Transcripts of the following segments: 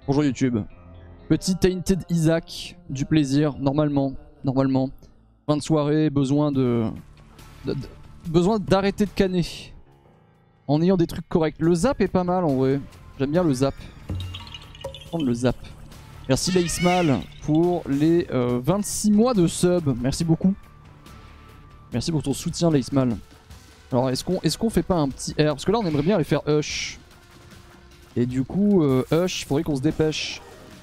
Bonjour YouTube. Petit Tainted Isaac, du plaisir, normalement. Fin de soirée, besoin besoin d'arrêter de canner. En ayant des trucs corrects. Le zap est pas mal en vrai. J'aime bien le zap. Prendre le zap. Merci Laismal pour les 26 mois de sub. Merci beaucoup. Merci pour ton soutien Laismal. Alors est-ce qu'on fait pas un petit R? Parce que là on aimerait bien aller faire Hush. Et du coup Hush, il faudrait qu'on se dépêche.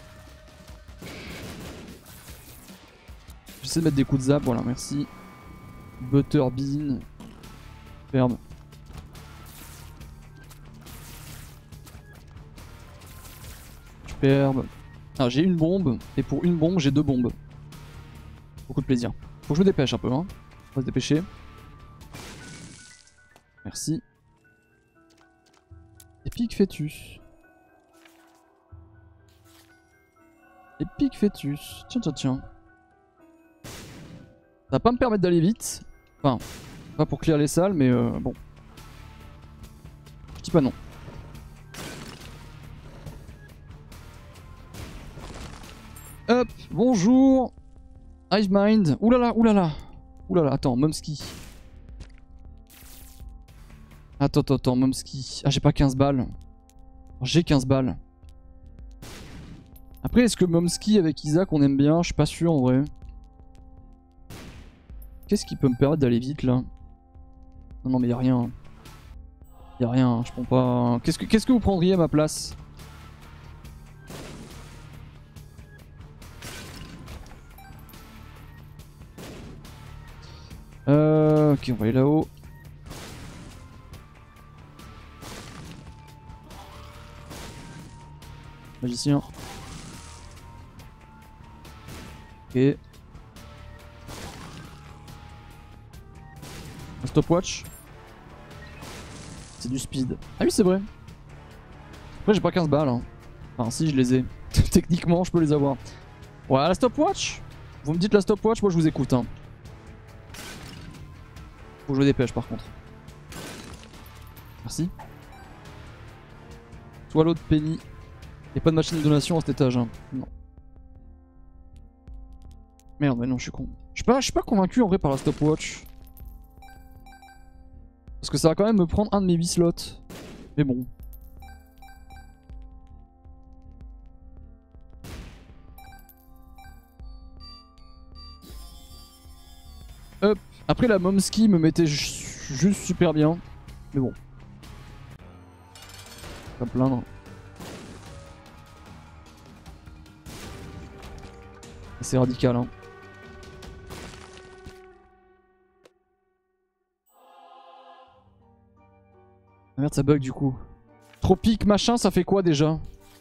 J'essaie de mettre des coups de zap, voilà merci. Butterbean. Superbe. Superbe. Ah, j'ai une bombe, et pour une bombe, j'ai 2 bombes. Beaucoup de plaisir. Faut que je me dépêche un peu, hein. On va se dépêcher. Merci. Epic Fetus. Epic Fetus. Tiens. Ça va pas me permettre d'aller vite. Enfin, pas pour clear les salles, mais bon. Je dis pas non. Hop, bonjour. Hive Mind. Oulala. Attends, Momski. Attends, Momski. Ah, j'ai pas 15 balles. J'ai 15 balles. Après, est-ce que Momski avec Isaac on aime bien? Je suis pas sûr en vrai. Qu'est-ce qui peut me permettre d'aller vite là? Non, mais y'a rien. Y'a rien, je prends pas. Qu'est-ce que vous prendriez à ma place? Ok, on va aller là-haut. Magicien. Ok. Un stopwatch. C'est du speed. Ah oui, c'est vrai. Après, j'ai pas 15 balles. Hein. Enfin, si, je les ai. Techniquement, je peux les avoir. Ouais, la stopwatch. Vous me dites la stopwatch, moi je vous écoute. Hein. Faut que je me dépêche par contre. Merci. Swallow de Penny. Y'a pas de machine de donation à cet étage. Hein. Non. Merde, mais non, je suis con. Je suis pas convaincu en vrai par la stopwatch. Parce que ça va quand même me prendre un de mes 8 slots. Mais bon. Hop. Après la Momski me mettait juste super bien. Mais bon. Pas plaindre. C'est radical hein. Ah merde ça bug du coup. Tropique machin ça fait quoi déjà?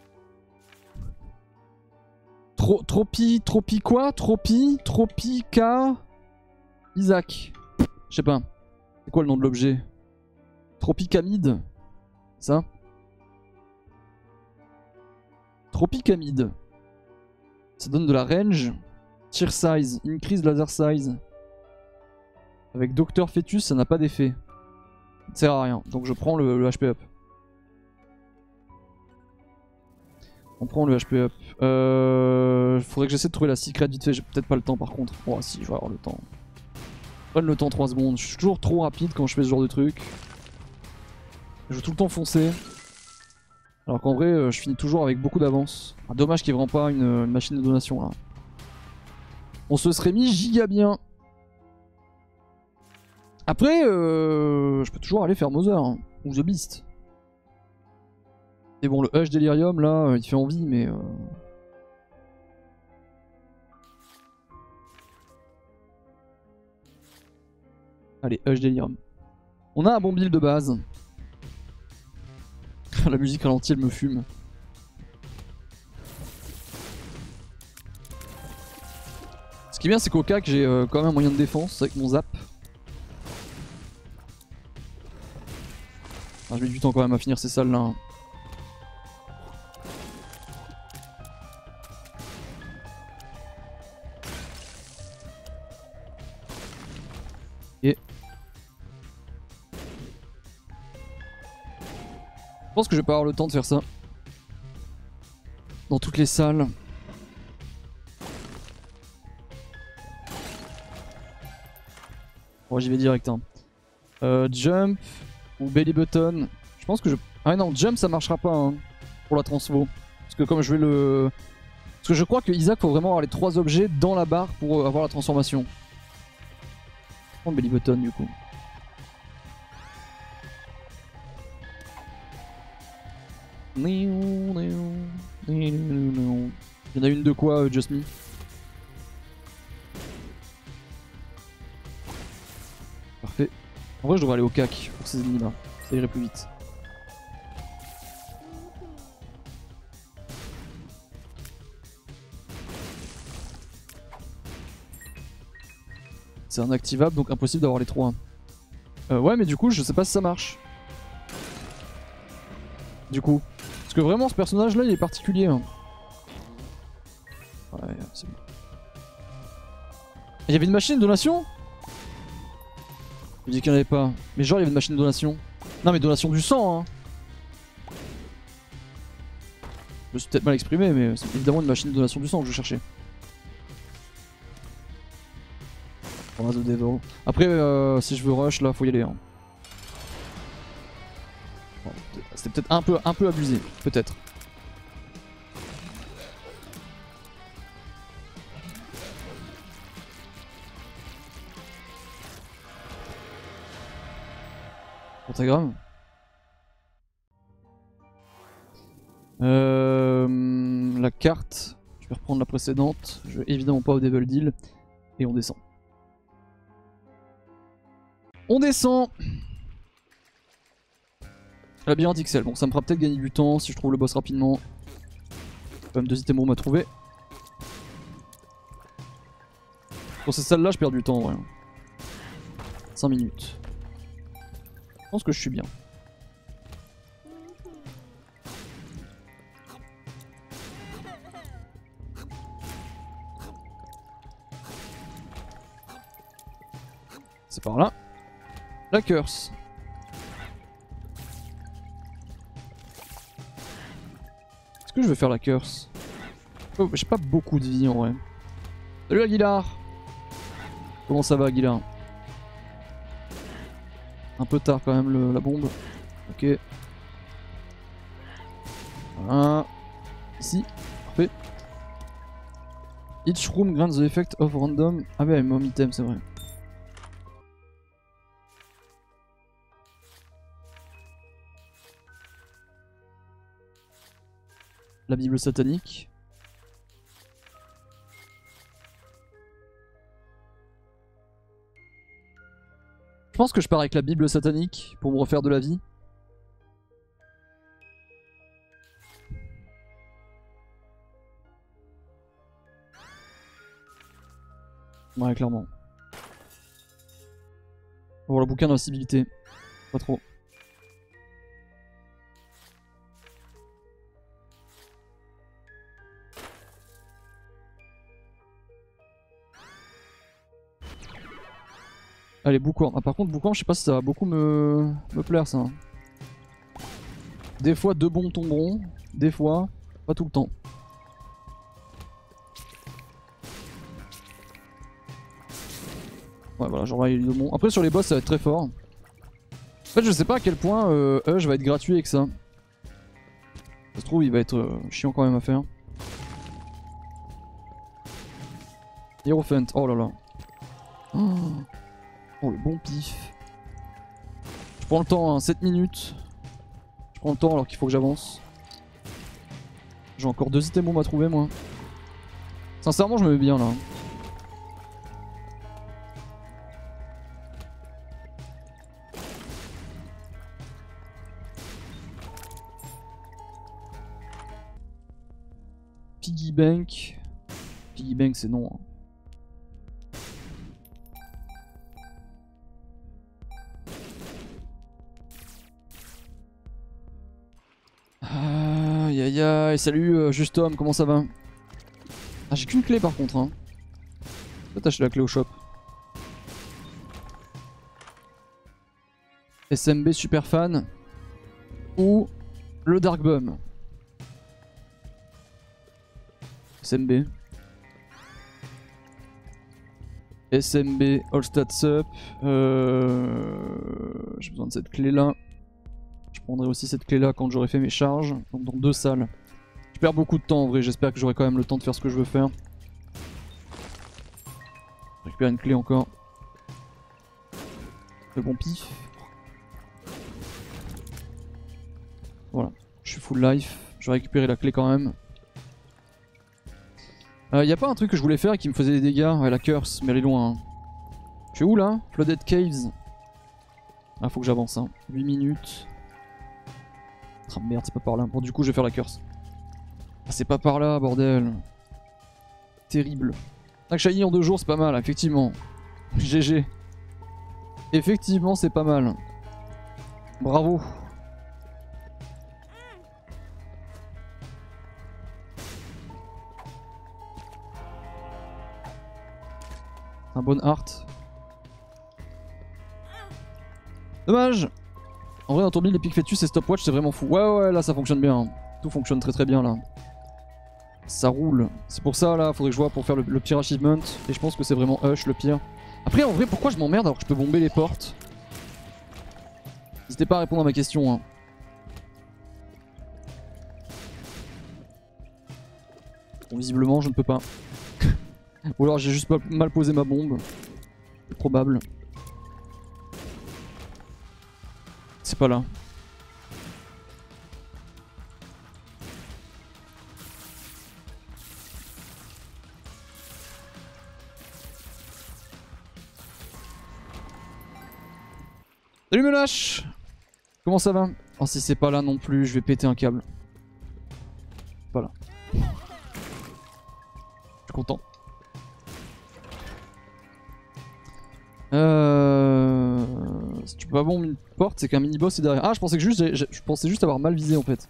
Tropi quoi? Tropica Isaac. Je sais pas. C'est quoi le nom de l'objet? Tropicamide. Ça? Tropicamide. Ça donne de la range. Tear size. Increase laser size. Avec Docteur Fetus ça n'a pas d'effet. Ça sert à rien. Donc je prends le HP up. On prend le HP up. Faudrait que j'essaie de trouver la secret vite fait. J'ai peut-être pas le temps par contre. Oh si, je vais avoir le temps. Prenne le temps 3 secondes. Je suis toujours trop rapide quand je fais ce genre de truc. Je veux tout le temps foncer. Alors qu'en vrai, je finis toujours avec beaucoup d'avance. Ah, dommage qu'il n'y ait vraiment pas une machine de donation là. On se serait mis giga bien. Après, je peux toujours aller faire Mother hein, ou The Beast. Et bon, le Hush Delirium là, il fait envie, mais. Allez, Hush Delirium. On a un bon build de base. La musique ralentie, elle me fume. Ce qui est bien, c'est qu'au CAC, j'ai quand même un moyen de défense avec mon zap. Ah, je mets du temps quand même à finir ces salles là. Hein. Et... Je pense que je vais pas avoir le temps de faire ça. dans toutes les salles. Bon, j'y vais direct. Hein. Jump ou belly button. Je pense que je... Ah non, jump ça marchera pas hein, pour la transfo. Parce que comme je vais le... Parce que je crois que Isaac faut vraiment avoir les 3 objets dans la barre pour avoir la transformation. Je prends belly button du coup. Il y en a une de quoi, Just Me? Parfait. En vrai, je devrais aller au cac pour ces ennemis là. Ça irait plus vite. C'est inactivable donc impossible d'avoir les 3. Ouais, mais du coup, je sais pas si ça marche. Du coup. Parce que vraiment, ce personnage là il est particulier. Hein. Ouais, c'est bon. Il y avait une machine de donation? Je dis qu'il n'y en avait pas. Mais genre, il y avait une machine de donation. Non, mais donation du sang, hein. Je me suis peut-être mal exprimé, mais c'est évidemment une machine de donation du sang que je cherchais. Après, si je veux rush, là, faut y aller. Hein. Bon, c'était peut-être un peu abusé, peut-être. Pentagramme. La carte, je vais reprendre la précédente. Je vais évidemment pas au Devil Deal. Et on descend. On descend. Labyrinthe XL. Bon, ça me fera peut-être gagner du temps si je trouve le boss rapidement. Quand même 2 items à trouver. Pour ces salles là, je perds du temps en vrai. 5 minutes. Je pense que je suis bien. C'est par là. La curse. Est-ce que je vais faire la curse? Oh, j'ai pas beaucoup de vie en vrai. Salut Aguilar. Comment ça va Aguilar? Un peu tard quand même la bombe. Ok. Voilà. Ici. Parfait. Each room grants the effect of random. Ah ouais, mon item, c'est vrai. La Bible satanique. Je pense que je pars avec la Bible satanique pour me refaire de la vie. Ouais, clairement. Bon, le bouquin d'invincibilité. Pas trop. Allez, boucan. Ah, par contre, boucan, je sais pas si ça va beaucoup me plaire ça. Des fois, 2 bombes tomberont. Des fois, pas tout le temps. Ouais, voilà, genre là, il est bon. Après, sur les boss, ça va être très fort. En fait, je sais pas à quel point Hush va être gratuit avec ça. Ça se trouve, il va être chiant quand même à faire. Hierophant, oh là là. Oh, le bon pif. Je prends le temps, hein, 7 minutes. Je prends le temps alors qu'il faut que j'avance. J'ai encore 2 items à trouver, moi. Sincèrement, je me mets bien là. Piggy Bank. Piggy Bank, c'est non. Hein. Aïe aïe aïe, salut Juste Homme, comment ça va? Ah, j'ai qu'une clé par contre. Hein. Je vais t'acheter la clé au shop. SMB super fan. Ou le Dark Bum. SMB. SMB, all stats up. J'ai besoin de cette clé là. Je prendrai aussi cette clé là quand j'aurai fait mes charges. Donc dans 2 salles. Je perds beaucoup de temps en vrai, j'espère que j'aurai quand même le temps de faire ce que je veux faire. Je récupère une clé encore. Le bon pif. Voilà, je suis full life. Je vais récupérer la clé quand même. Y a pas un truc que je voulais faire et qui me faisait des dégâts? Ouais, la curse, mais elle est loin. Hein. Je suis où là? Flooded Caves. Ah, faut que j'avance. Hein. 8 minutes. Ah merde, c'est pas par là. Bon, du coup, je vais faire la curse. Ah, c'est pas par là, bordel. Terrible. Shiny en 2 jours, c'est pas mal, effectivement. GG. Effectivement, c'est pas mal. Bravo. Un bon art. Dommage. En vrai, dans ton build, Epic Fetus et Stopwatch, c'est vraiment fou. Ouais, là, ça fonctionne bien. Tout fonctionne très bien, là. Ça roule. C'est pour ça, là, faudrait que je vois pour faire le pire achievement. Et je pense que c'est vraiment Hush, le pire. Après, en vrai, pourquoi je m'emmerde alors que je peux bomber les portes? N'hésitez pas à répondre à ma question, hein. Bon, visiblement, je ne peux pas. Ou alors j'ai juste mal posé ma bombe. C'est probable. C'est pas là. Salut me lâche. Comment ça va? Oh, si c'est pas là non plus, je vais péter un câble. Pas là. Je suis content. Si tu peux pas bomber une porte, c'est qu'un mini-boss est derrière. Ah, je pensais juste avoir mal visé en fait.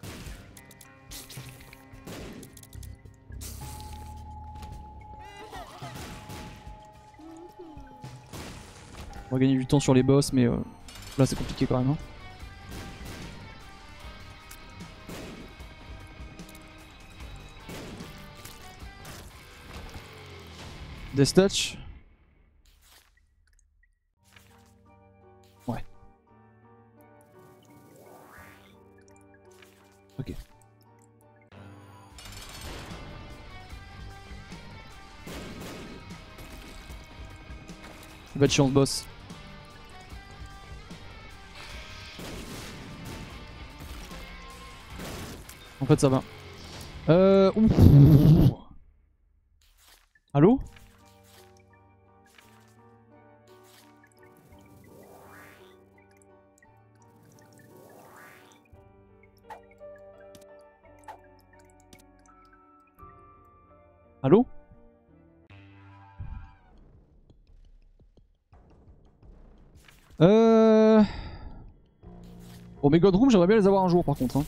On va gagner du temps sur les boss, mais là c'est compliqué quand même. Hein. Death Touch. Ouais. Ok. Pas de chance, boss. En fait, ça va. Ouf. Allô? Allô? Bon, mes God Room, j'aimerais bien les avoir un jour par contre. Hein.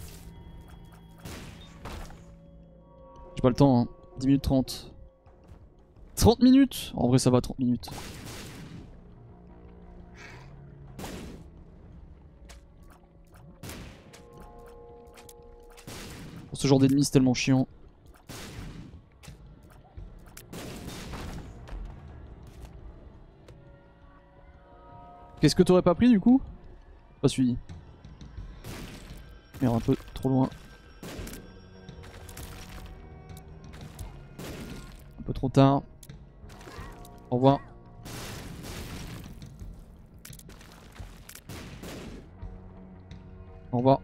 J'ai pas le temps, hein. 10 minutes 30. 30 minutes? En vrai, ça va, 30 minutes. Pour ce genre d'ennemi, c'est tellement chiant. Qu'est-ce que t'aurais pas pris du coup? Pas suivi. Merde, un peu trop loin. Un peu trop tard. Au revoir. Au revoir.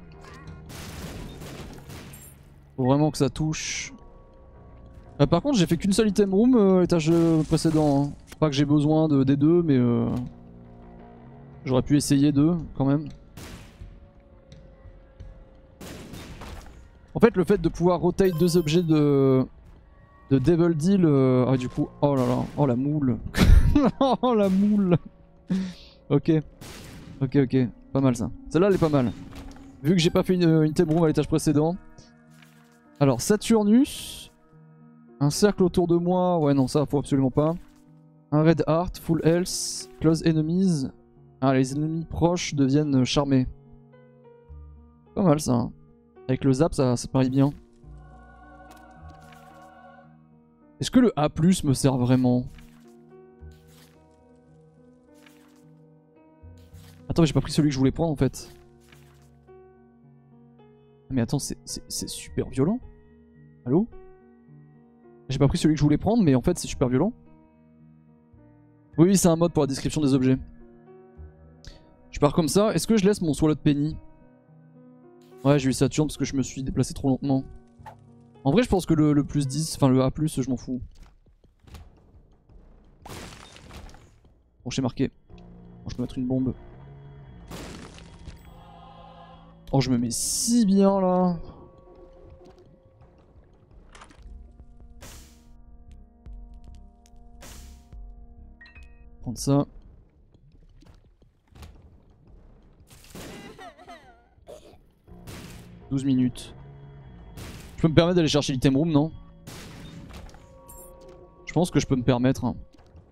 Faut vraiment que ça touche. Par contre, j'ai fait qu'une seule item room l'étage précédent. Hein. Pas que j'ai besoin des deux, mais j'aurais pu essayer deux quand même. En fait, le fait de pouvoir rotate 2 objets de Devil Deal, ah du coup, oh là là, oh la moule. Oh la moule. Ok, pas mal ça. Celle-là elle est pas mal. Vu que j'ai pas fait une item room à l'étage précédent. Alors Saturnus, un cercle autour de moi, ouais non ça faut absolument pas. Un Red Heart, Full Health, Close Enemies. Ah les ennemis proches deviennent charmés. Pas mal ça. Hein. Avec le zap ça parie bien. Est-ce que le A+ me sert vraiment? Attends, mais j'ai pas pris celui que je voulais prendre en fait. Mais attends, c'est super violent. Allô? J'ai pas pris celui que je voulais prendre, mais en fait c'est super violent. Oui, c'est un mode pour la description des objets. Je pars comme ça. Est-ce que je laisse mon Swallowed Penny? Ouais, j'ai eu Saturne parce que je me suis déplacé trop lentement. En vrai, je pense que le plus 10, enfin le A+, je m'en fous. Bon, j'ai marqué. Bon, je peux mettre une bombe. Oh, je me mets si bien là. Prendre ça. « 12 minutes. Je peux me permettre d'aller chercher l'item room, non? Je pense que je peux me permettre. Hein.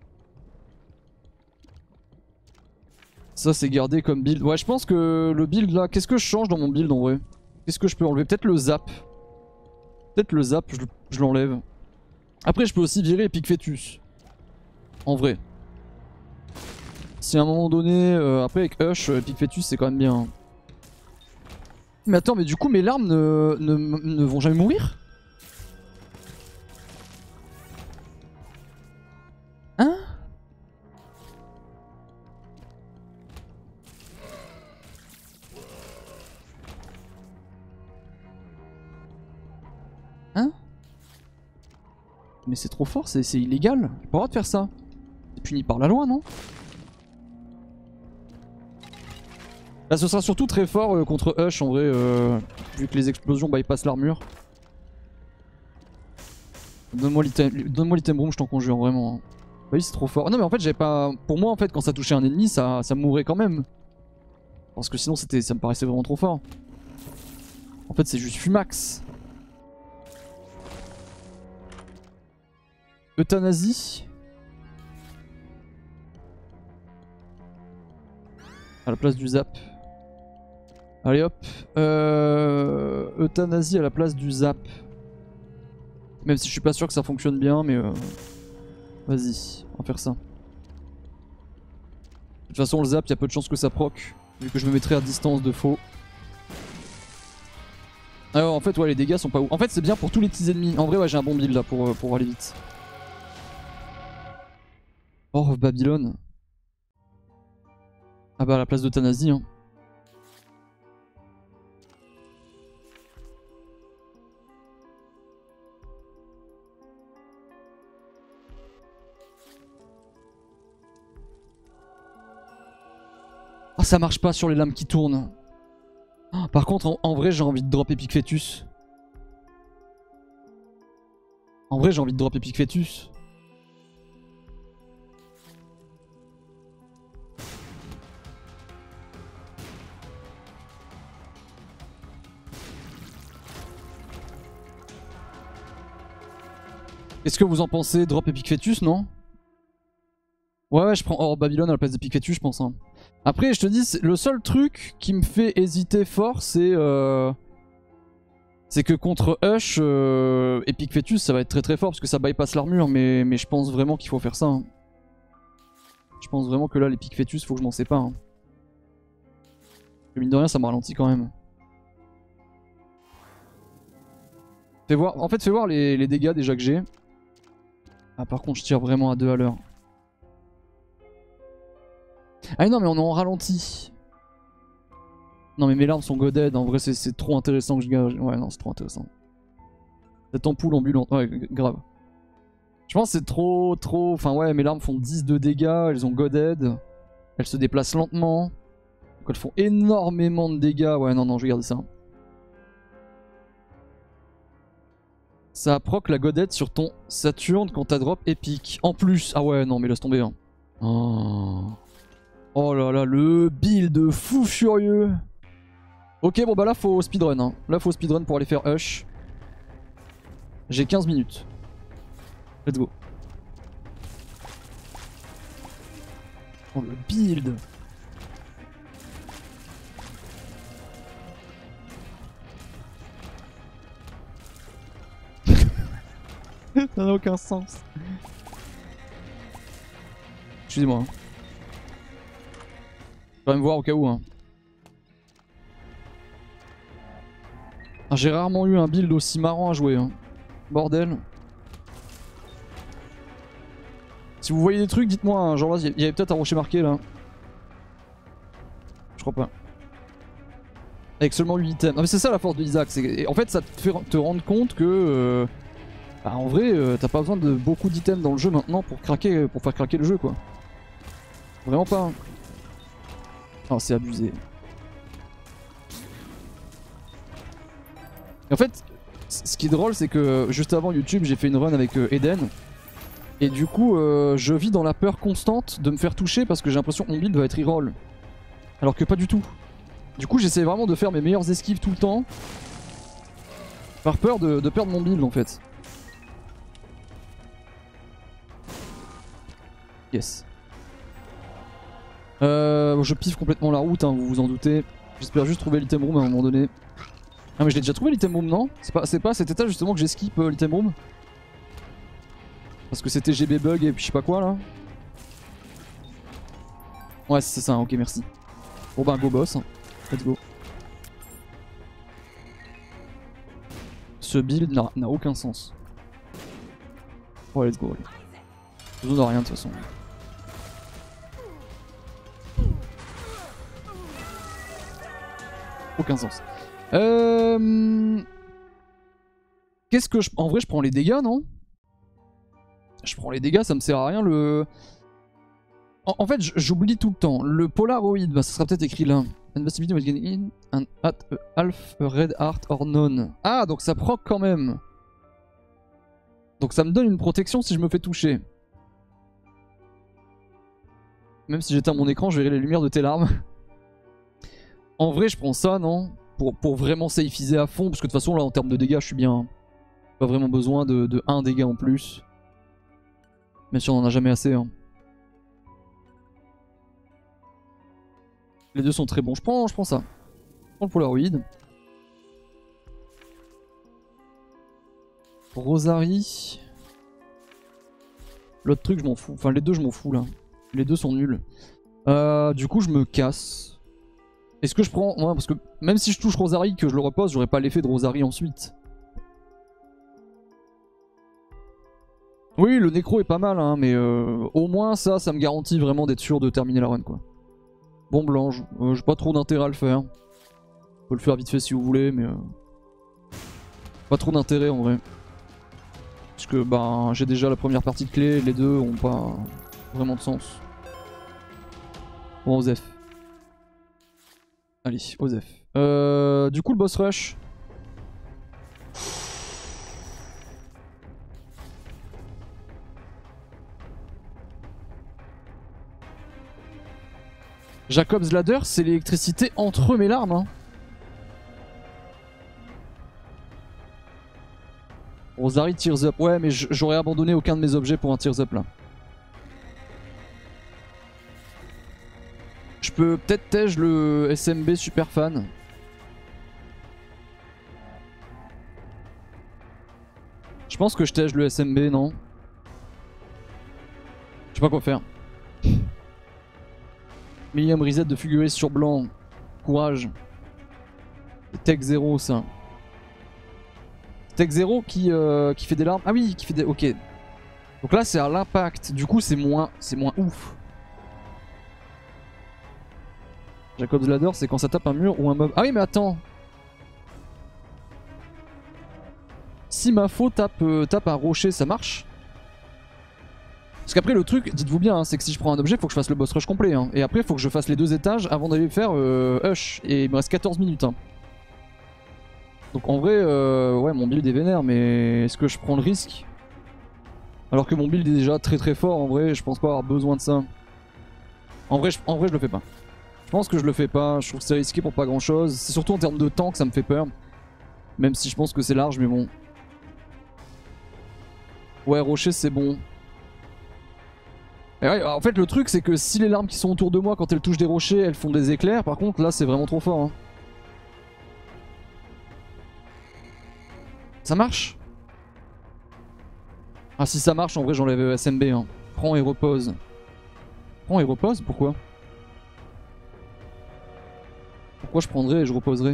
Ça c'est gardé comme build. Ouais, je pense que le build là, qu'est-ce que je change dans mon build en vrai? Qu'est-ce que je peux enlever? Peut-être le zap. Peut-être le zap, je l'enlève. Après je peux aussi virer Epic Fetus. En vrai. Si à un moment donné, après avec Hush, Epic Fetus c'est quand même bien. Mais attends, mais du coup mes larmes ne vont jamais mourir? Hein? Hein? Mais c'est trop fort, c'est illégal. J'ai pas le droit de faire ça. C'est puni par la loi, non? Là, ce sera surtout très fort contre Hush en vrai, vu que les explosions bypassent l'armure. Donne-moi l'item room, je t'en conjure, vraiment. Bah oui, c'est trop fort. Non, mais en fait, j'avais pas. Pour moi, en fait, quand ça touchait un ennemi, ça mourait quand même. Parce que sinon, ça me paraissait vraiment trop fort. En fait, c'est juste Fumax. Euthanasie. À la place du zap. Allez hop. Euthanasie à la place du zap. Même si je suis pas sûr que ça fonctionne bien, mais vas-y, on va faire ça. De toute façon, le zap, il y a peu de chances que ça proc, vu que je me mettrai à distance de faux. Alors en fait, ouais, les dégâts sont pas ouf. En fait, c'est bien pour tous les petits ennemis. En vrai, ouais, j'ai un bon build là pour aller vite. Oh, Babylone. Ah bah, à la place d'euthanasie, hein. Ah, ça marche pas sur les lames qui tournent. Oh, par contre, en vrai, j'ai envie de drop Epic Fetus. En vrai, j'ai envie de drop Epic Fetus. Qu'est-ce que vous en pensez? Drop Epic Fetus, non? Ouais, je prends Hors Babylone à la place d'Epic Fetus, je pense. Hein. Après, je te dis, le seul truc qui me fait hésiter fort, c'est que contre Hush, Epic Fetus, ça va être très très fort parce que ça bypass l'armure, mais je pense vraiment qu'il faut faire ça. Hein. Je pense vraiment que là, l'Epic Fetus, faut que je m'en sépare. Hein. Mine de rien, ça me ralentit quand même. Fais voir, en fait, fais voir les dégâts déjà que j'ai. Ah, par contre, je tire vraiment à 2 à l'heure. Ah non, mais on est en ralenti. Non, mais mes larmes sont goded. En vrai, c'est trop intéressant que je gage. Ouais, non, c'est trop intéressant. Cette ampoule ambulante. Ouais, grave. Je pense que c'est trop. Enfin, ouais, mes larmes font 10 de dégâts. Elles ont goded. Elles se déplacent lentement. Donc, elles font énormément de dégâts. Ouais, non, je vais garder ça. Ça proc la godette sur ton Saturne quand t'as drop épique. En plus. Ah ouais, non, mais laisse tomber. Hein. Oh là là, le build fou furieux. Ok, bon bah là faut speedrun. Hein. Là faut speedrun pour aller faire Hush. J'ai 15 minutes. Let's go. Oh le build. Ça n'a aucun sens. Excusez-moi. Hein. Je vais quand même voir au cas où. Hein. Ah, j'ai rarement eu un build aussi marrant à jouer. Hein. Bordel. Si vous voyez des trucs, dites-moi. Hein. Genre, il y avait peut-être un rocher marqué là. Je crois pas. Avec seulement 8 items. Ah, mais c'est ça la force de Isaac. En fait, ça te fait te rendre compte que. Bah, en vrai, t'as pas besoin de beaucoup d'items dans le jeu maintenant pour craquer, pour faire craquer le jeu quoi. Vraiment pas. Hein. Oh, c'est abusé. Et en fait, ce qui est drôle, c'est que juste avant YouTube, j'ai fait une run avec Eden. Et du coup, je vis dans la peur constante de me faire toucher parce que j'ai l'impression que mon build va être reroll. Alors que pas du tout. Du coup, j'essaie vraiment de faire mes meilleures esquives tout le temps. Par peur de perdre mon build en fait. Yes. Je piffe complètement la route, hein, vous vous en doutez. J'espère juste trouver l'item room à un moment donné. Ah mais je l'ai déjà trouvé l'item room, non? C'est pas cet état justement que j'ai skip l'item room? Parce que c'était GB bug et puis je sais pas quoi là. Ouais c'est ça, ok merci. Bon bah go boss, hein. Let's go. Ce build n'a aucun sens. Oh let's go. J'ai besoin de rien de toute façon. Aucun sens. Qu'est-ce que je... En vrai je prends les dégâts non? Je prends les dégâts, ça me sert à rien le... En fait j'oublie tout le temps. Le Polaroid, bah ça sera peut-être écrit là. Invisibility will gain in an at half a red heart or none. Ah donc ça proc quand même. Donc ça me donne une protection si je me fais toucher. Même si j'éteins mon écran, je verrai les lumières de tes larmes. En vrai je prends ça non? Pour vraiment safeiser à fond, parce que de toute façon là en termes de dégâts je suis bien. Pas vraiment besoin de 1 dégât en plus. Même si on en a jamais assez. Hein. Les deux sont très bons. Je prends ça. Je prends le Polaroid. Rosary. L'autre truc je m'en fous. Enfin les deux je m'en fous là. Les deux sont nuls. Du coup je me casse. Est-ce que je prends... Ouais parce que même si je touche Rosary que je le repose, j'aurai pas l'effet de Rosary ensuite. Oui le nécro est pas mal hein, mais au moins ça me garantit vraiment d'être sûr de terminer la run quoi. Bon blanc, j'ai pas trop d'intérêt à le faire. On peut le faire vite fait si vous voulez mais... Pas trop d'intérêt en vrai. Parce que bah j'ai déjà la première partie de clé, les deux ont pas vraiment de sens. Bon Osef. Allez, Osef. Du coup le boss rush. Jacob's Ladder, c'est l'électricité entre mes larmes. Hein. Rosary Tears Up. Ouais, mais j'aurais abandonné aucun de mes objets pour un Tears Up là. Je peux peut-être tège le SMB super fan. Je pense que je tège le SMB, non? Je sais pas quoi faire. Millième reset de Fuguris sur blanc. Courage. Tech 0 ça. Tech 0 qui fait des larmes. Ah oui, qui fait des... Ok. Donc là c'est à l'impact. Du coup c'est moins ouf. Jacob's Ladder c'est quand ça tape un mur ou un mob. Ah oui mais attends. Si ma faux tape un rocher ça marche? Parce qu'après le truc, dites-vous bien, hein, c'est que si je prends un objet, faut que je fasse le boss rush complet. Hein. Et après, faut que je fasse les 2 étages avant d'aller faire Hush. Et il me reste 14 minutes. Hein. Donc en vrai, ouais, mon build est vénère, mais est-ce que je prends le risque? Alors que mon build est déjà très très fort, en vrai, je pense pas avoir besoin de ça. En vrai, je le fais pas. Je pense que je le fais pas, je trouve que c'est risqué pour pas grand chose. C'est surtout en termes de temps que ça me fait peur. Même si je pense que c'est large, mais bon. Ouais, rocher c'est bon. Et ouais, en fait le truc c'est que si les larmes qui sont autour de moi quand elles touchent des rochers elles font des éclairs, par contre là c'est vraiment trop fort hein. Ça marche? Ah si ça marche en vrai j'enlève SMB hein. Prends et repose. Prends et repose, pourquoi? Pourquoi je prendrais et je reposerais?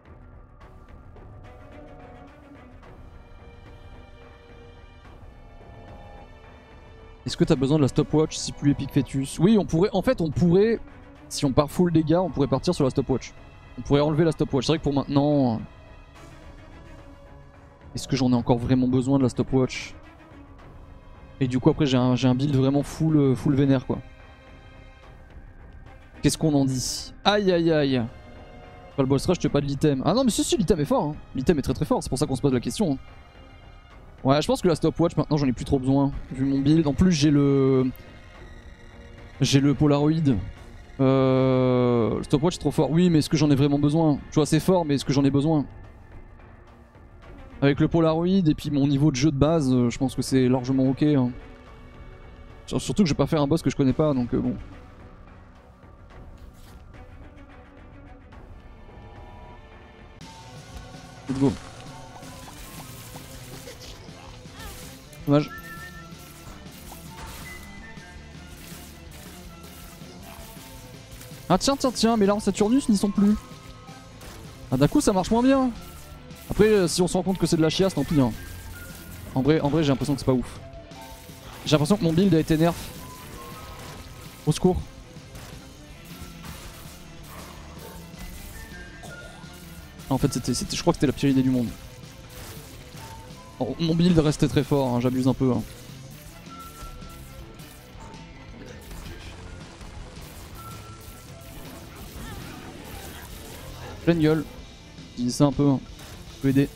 Est-ce que t'as besoin de la stopwatch si plus épique fœtus? Oui, on pourrait. En fait, on pourrait. Si on part full dégâts, on pourrait partir sur la stopwatch. On pourrait enlever la stopwatch. C'est vrai que pour maintenant. Est-ce que j'en ai encore vraiment besoin de la stopwatch? Et du coup, après, j'ai un build vraiment full vénère quoi. Qu'est-ce qu'on en dit? Aïe aïe aïe. Pas le boss rush, pas de l'item. Ah non, mais si, l'item est fort. Hein. L'item est très très fort. C'est pour ça qu'on se pose la question. Hein. Ouais, je pense que la stopwatch maintenant j'en ai plus trop besoin. Vu mon build. En plus, j'ai le. J'ai le Polaroid. Le stopwatch est trop fort. Oui, mais est-ce que j'en ai vraiment besoin? Tu vois, c'est fort, mais est-ce que j'en ai besoin? Avec le Polaroid et puis mon niveau de jeu de base, je pense que c'est largement ok. Hein. Surtout que je vais pas faire un boss que je connais pas, donc bon. Let's go. Dommage. Ah tiens, mais l'arme Saturnus n'y sont plus. Ah d'un coup ça marche moins bien. Après si on se rend compte que c'est de la chiasse, tant pis hein. En vrai j'ai l'impression que c'est pas ouf. J'ai l'impression que mon build a été nerf. Au secours. En fait je crois que c'était la pire idée du monde. Oh, mon build restait très fort, hein, j'abuse un peu. Hein. Pleine gueule. Je dis ça un peu, hein. Je peux aider.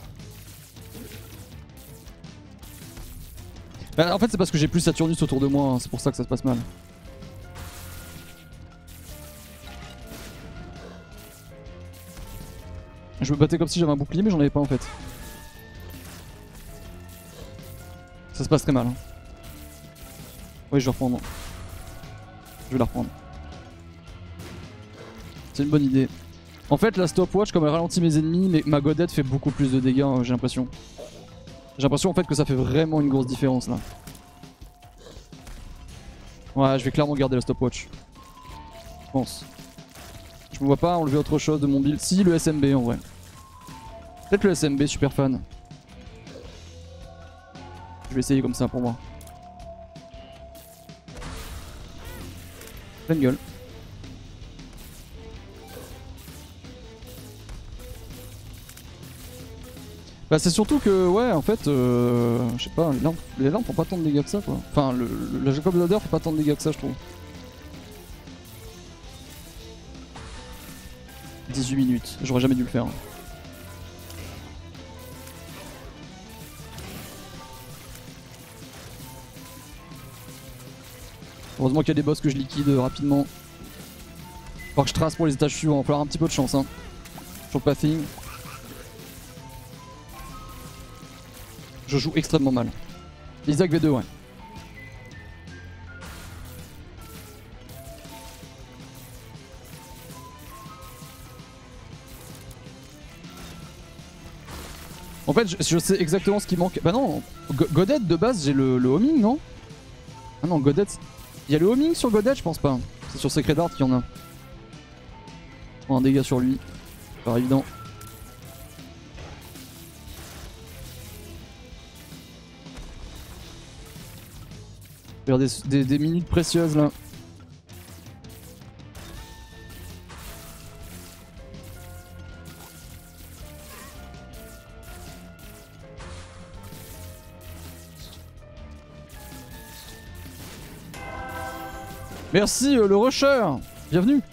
Bah, en fait c'est parce que j'ai plus Saturnus autour de moi, hein. C'est pour ça que ça se passe mal. Je me battais comme si j'avais un bouclier mais j'en avais pas en fait. Ça se passe très mal. Hein. Oui je vais reprendre. Je vais la reprendre. C'est une bonne idée. En fait la stopwatch comme elle ralentit mes ennemis, mais ma godette fait beaucoup plus de dégâts j'ai l'impression. J'ai l'impression en fait que ça fait vraiment une grosse différence là. Ouais je vais clairement garder la stopwatch. Je pense. Je me vois pas enlever autre chose de mon build. Si le SMB en vrai. Peut-être le SMB super fan. Je vais essayer comme ça pour moi. Pleine gueule. Bah c'est surtout que ouais en fait je sais pas, les lampes font pas tant de dégâts que ça quoi. Enfin le Jacob Ladder fait pas tant de dégâts que ça je trouve. 18 minutes, j'aurais jamais dû le faire. Heureusement qu'il y a des boss que je liquide rapidement. Faut que je trace pour les étages suivants, il va falloir un petit peu de chance hein. Sur le pathing. Je joue extrêmement mal. Isaac V2 ouais. En fait je sais exactement ce qui manque. Bah non, Godette de base j'ai le homing non? Ah non Godette. Il y a le homing sur Godette je pense pas. C'est sur Secret Art qu'il y en a. Oh, un dégât sur lui. Pas évident. Faire des minutes précieuses là. Merci le rusher. Bienvenue.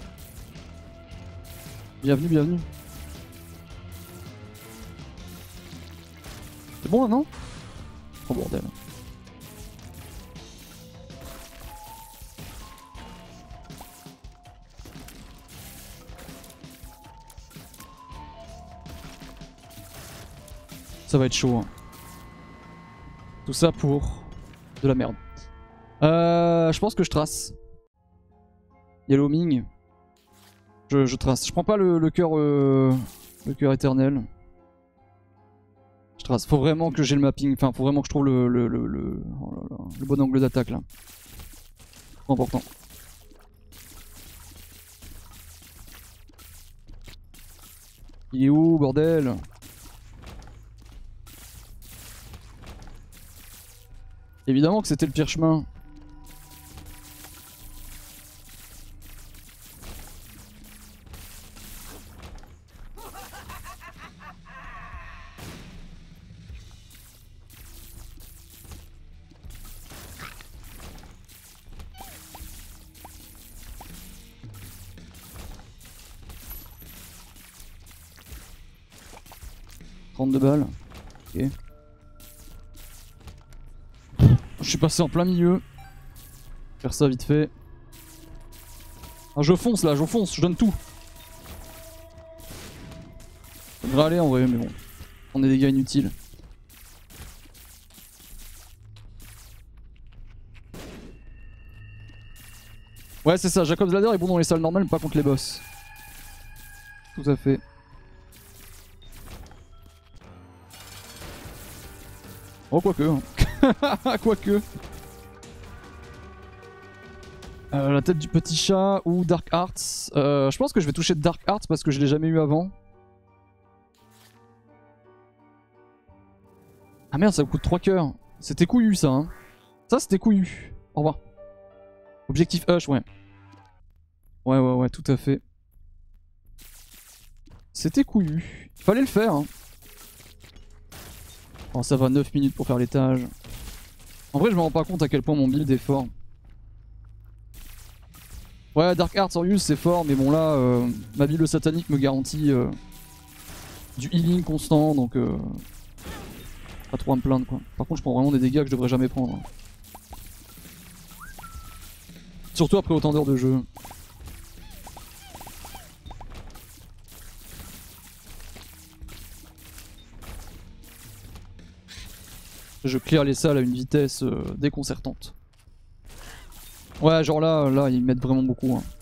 Bienvenue. C'est bon là non? Oh bordel. Ça va être chaud. Hein. Tout ça pour de la merde. Je pense que je trace. Il y a l'homing. Je trace. Je prends pas le cœur éternel. Je trace. Faut vraiment que j'ai le mapping. Enfin, faut vraiment que je trouve oh là là, le bon angle d'attaque là. Trop important. Il est où, bordel? Évidemment que c'était le pire chemin. De balles. Ok. Je suis passé en plein milieu. Faire ça vite fait. Ah, je fonce là, je fonce, je donne tout. Ça devrait aller en vrai, mais bon. On est des gars inutiles. Ouais, c'est ça, Jacob's Ladder est bon dans les salles normales, mais pas contre les boss. Tout à fait. Oh, quoique. Hein. Quoique. La tête du petit chat ou Dark Arts. Je pense que je vais toucher Dark Arts parce que je l'ai jamais eu avant. Ah merde, ça me coûte 3 cœurs. C'était couillu ça. Hein. Ça c'était couillu. Au revoir. Objectif Hush, ouais. Ouais, tout à fait. C'était couillu. Fallait le faire. Hein. Oh, ça va, 9 minutes pour faire l'étage. En vrai, je me rends pas compte à quel point mon build est fort. Ouais, Dark Arts en use c'est fort, mais bon là, ma build satanique me garantit du healing constant, donc pas trop à me plaindre quoi. Par contre, je prends vraiment des dégâts que je devrais jamais prendre. Surtout après autant d'heures de jeu. Je clear les salles à une vitesse déconcertante. Ouais, genre là, ils mettent vraiment beaucoup. Hein.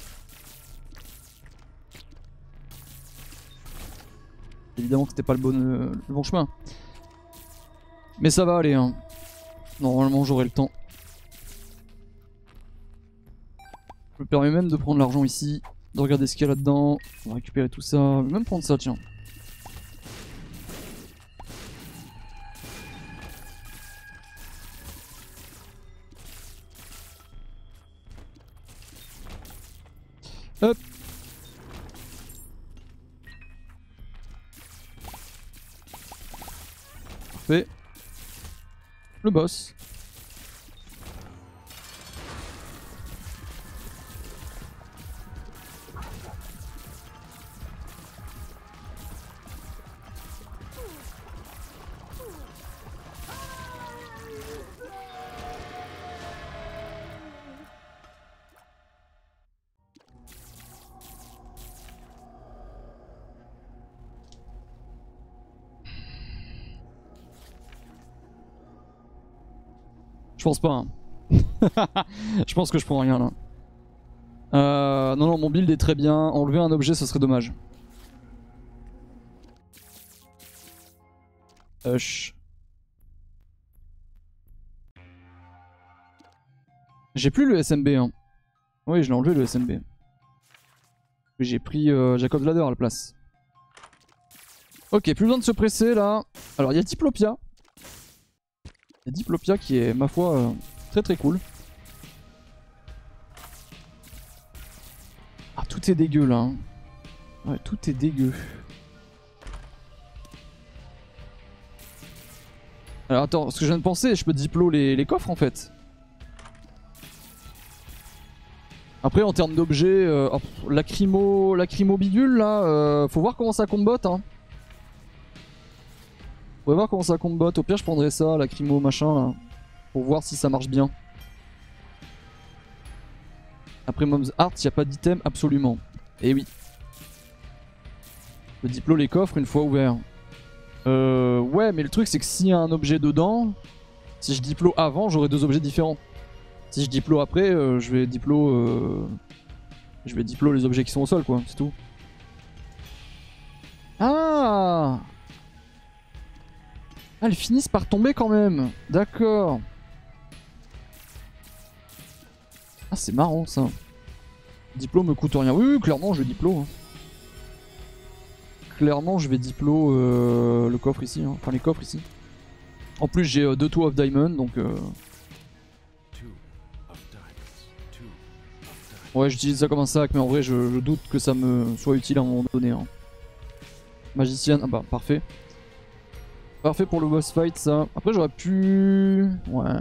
Évidemment que c'était pas le bon chemin. Mais ça va aller. Hein. Normalement, j'aurai le temps. Je me permets même de prendre l'argent ici, de regarder ce qu'il y a là-dedans. On va récupérer tout ça. Je vais même prendre ça, tiens. Hop. Parfait. Le boss. Je pense pas. Hein. Je pense que je prends rien là. Non, mon build est très bien. Enlever un objet, ce serait dommage. Hush. J'ai plus le SMB. Hein. Oui, je l'ai enlevé le SMB. J'ai pris Jacob's Ladder à la place. Ok, plus besoin de se presser là. Alors, il y a Diplopia. Il y a Diplopia qui est, ma foi, très très cool. Ah, tout est dégueu là. Hein. Ouais, tout est dégueu. Alors attends, ce que je viens de penser, je peux diplo les coffres en fait. Après en termes d'objets, lacrymo bidule là, faut voir comment ça combat. Hein. Faut voir comment ça combat. Au pire je prendrais ça, lacrymo machin là, pour voir si ça marche bien. Après Mom's Art, il n'y a pas d'item absolument. Et oui. Je diplo les coffres une fois ouverts. Ouais, mais le truc c'est que s'il y a un objet dedans, si je diplo avant, j'aurai deux objets différents. Si je diplo après, je vais diplo les objets qui sont au sol, quoi, c'est tout. Ah! Ah, elles finissent par tomber quand même. D'accord. Ah, c'est marrant ça. Diplo me coûte rien. Oui, clairement, je vais diplo. Hein. Clairement, je vais diplo le coffre ici. Hein. Enfin, les coffres ici. En plus, j'ai 2 Two of Diamond, donc... Ouais, j'utilise ça comme un sac, mais en vrai, je doute que ça me soit utile à un moment donné. Hein. Magicienne, ah bah, parfait. Parfait pour le boss fight, ça. Après, j'aurais pu... Ouais...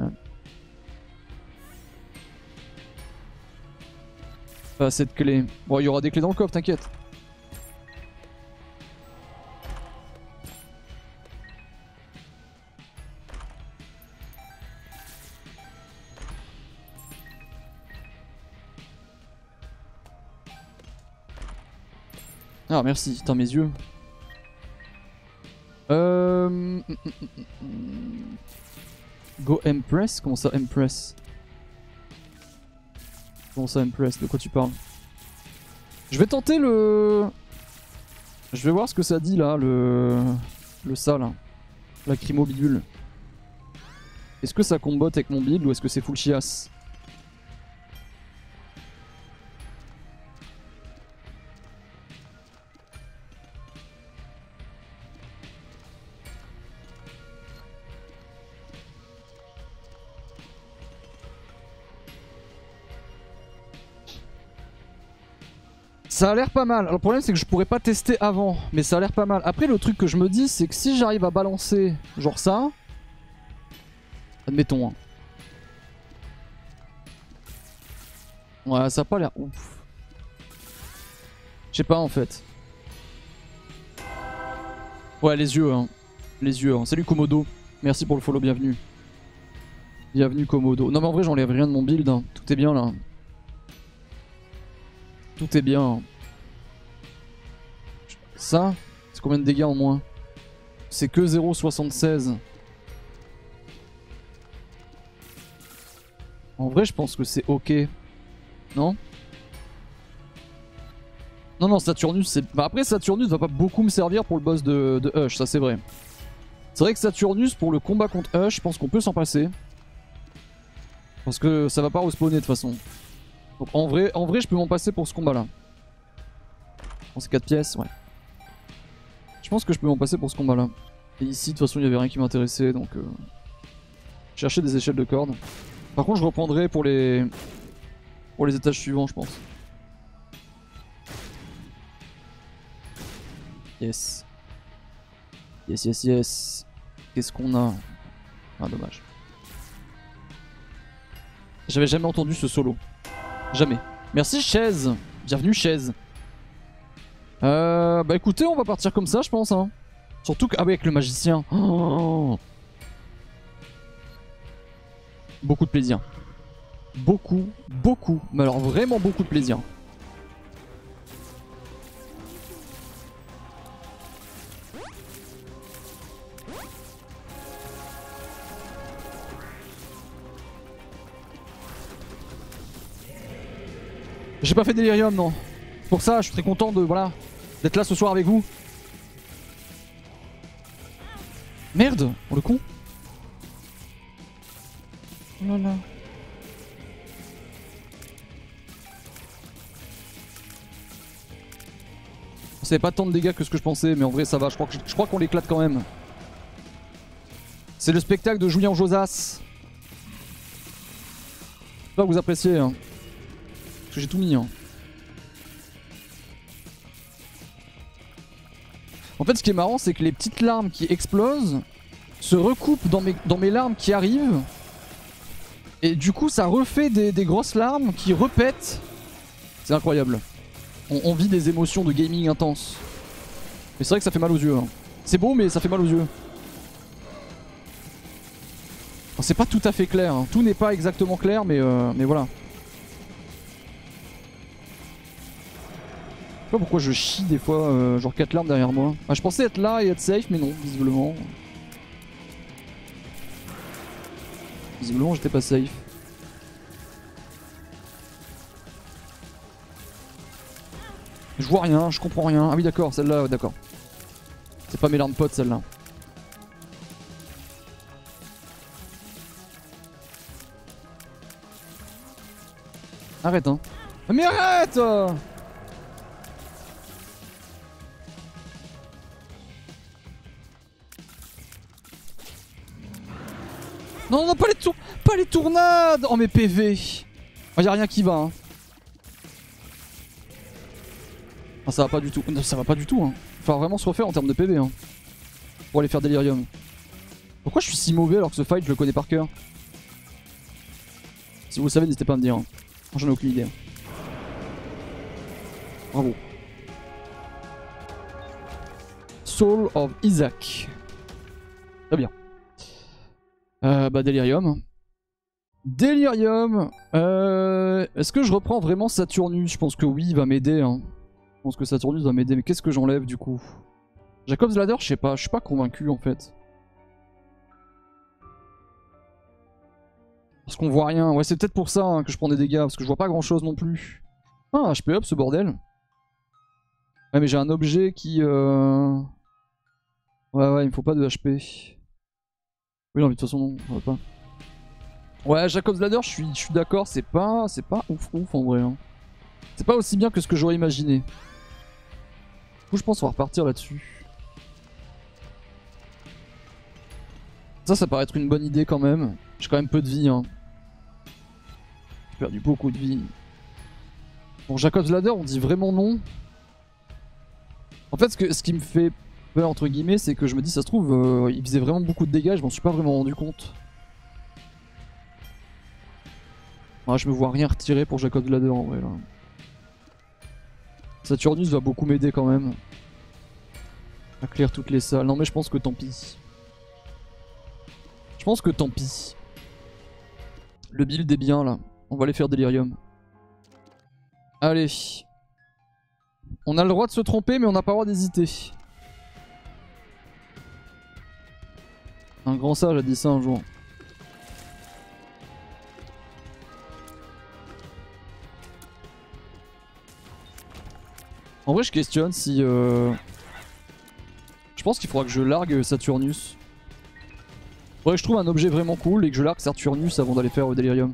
Pas assez de clés. Bon, il y aura des clés dans le coffre, t'inquiète. Ah, merci, dans mes yeux. Go Empress? Comment ça, Empress? Comment ça, Empress? De quoi tu parles? Je vais tenter le... Je vais voir ce que ça dit là, le ça là. Lacrymo bidule. Est-ce que ça combote avec mon build ou est-ce que c'est full chiasse? Ça a l'air pas mal. Alors le problème c'est que je pourrais pas tester avant, mais ça a l'air pas mal. Après le truc que je me dis c'est que si j'arrive à balancer genre ça, admettons. Hein. Ouais, ça a pas l'air ouf. Je sais pas en fait. Ouais, les yeux, hein. Les yeux. Hein. Salut Komodo. Merci pour le follow, bienvenue. Bienvenue Komodo. Non mais en vrai j'enlève rien de mon build. Hein. Tout est bien là. Tout est bien. Ça, c'est combien de dégâts en moins? C'est que 0,76. En vrai, je pense que c'est ok. Non? Non, non, Saturnus, c'est... Bah après, Saturnus va pas beaucoup me servir pour le boss de Hush, ça c'est vrai. C'est vrai que Saturnus, pour le combat contre Hush, je pense qu'on peut s'en passer. Parce que ça va pas respawner de toute façon. Donc en vrai, je peux m'en passer pour ce combat-là. Bon, c'est 4 pièces, ouais. Je pense que je peux m'en passer pour ce combat-là. Et ici, de toute façon, il y avait rien qui m'intéressait, donc... Chercher des échelles de cordes. Par contre, je reprendrai pour les étages suivants, je pense. Yes. Yes, yes, yes. Qu'est-ce qu'on a? Ah, dommage. J'avais jamais entendu ce solo. Jamais. Merci Chaise. Bienvenue Chaise. Bah écoutez, on va partir comme ça, je pense. Hein. Surtout que... Ah oui, avec le magicien. Oh. Beaucoup de plaisir. Beaucoup, beaucoup. Mais alors vraiment beaucoup de plaisir. J'ai pas fait Delirium, non. Pour ça, je suis très content de voilà d'être là ce soir avec vous. Merde, oh le con. Oh là là. C'est pas tant de dégâts que ce que je pensais, mais en vrai ça va. Je crois qu'on l'éclate quand même. C'est le spectacle de Julien Josas. J'espère que vous appréciez. Hein. Parce que j'ai tout mis. Hein. En fait, ce qui est marrant, c'est que les petites larmes qui explosent se recoupent dans mes larmes qui arrivent. Et du coup, ça refait des grosses larmes qui repètent. C'est incroyable. On vit des émotions de gaming intenses. Mais c'est vrai que ça fait mal aux yeux. Hein. C'est beau, mais ça fait mal aux yeux. C'est pas tout à fait clair. Hein. Tout n'est pas exactement clair, mais voilà. Je sais pas pourquoi je chie des fois, genre 4 larmes derrière moi. Ah, je pensais être là et être safe, mais non, visiblement. Visiblement, j'étais pas safe. Je vois rien, je comprends rien. Ah oui, d'accord, celle-là, d'accord. C'est pas mes larmes potes, celle-là. Arrête hein. Mais arrête Non, non, pas les tournades. Oh mes PV. Oh, y'a rien qui va hein. Ah, ça va pas du tout. Ça va pas du tout hein. Faut vraiment se refaire en termes de PV hein. Pour aller faire Delirium. Pourquoi je suis si mauvais alors que ce fight je le connais par cœur? Si vous le savez, n'hésitez pas à me dire. Hein. J'en ai aucune idée. Bravo. Soul of Isaac. Très bien. Bah Delirium. Delirium. Est-ce que je reprends vraiment Saturnus? Je pense que oui, il va m'aider. Hein. Je pense que Saturnus va m'aider. Mais qu'est-ce que j'enlève du coup? Jacob's Ladder, je sais pas. Je suis pas convaincu en fait. Parce qu'on voit rien. Ouais, c'est peut-être pour ça hein, que je prends des dégâts. Parce que je vois pas grand chose non plus. Ah, HP up ce bordel. Ouais, mais j'ai un objet qui. Ouais, ouais, il me faut pas de HP. Oui, non, mais de toute façon, non, on va pas. Ouais, Jacob's Ladder, je suis d'accord, c'est pas ouf en vrai. Hein. C'est pas aussi bien que ce que j'aurais imaginé. Du coup, je pense qu'on va repartir là-dessus. Ça paraît être une bonne idée quand même. J'ai quand même peu de vie. Hein. J'ai perdu beaucoup de vie. Bon, Jacob's Ladder, on dit vraiment non. En fait, ce qui me fait peur, entre guillemets, c'est que je me dis, ça se trouve, il faisait vraiment beaucoup de dégâts, je m'en suis pas vraiment rendu compte. Ouais, je me vois rien retirer pour Jacob's Ladder en vrai là. Saturnus va beaucoup m'aider quand même. À clear toutes les salles. Non mais je pense que tant pis. Je pense que tant pis. Le build est bien là. On va aller faire Delirium. Allez. On a le droit de se tromper mais on n'a pas le droit d'hésiter. Un grand sage a dit ça un jour. En vrai je questionne si... Je pense qu'il faudra que je largue Saturnus. Faudrait que je trouve un objet vraiment cool et que je largue Saturnus avant d'aller faire Delirium.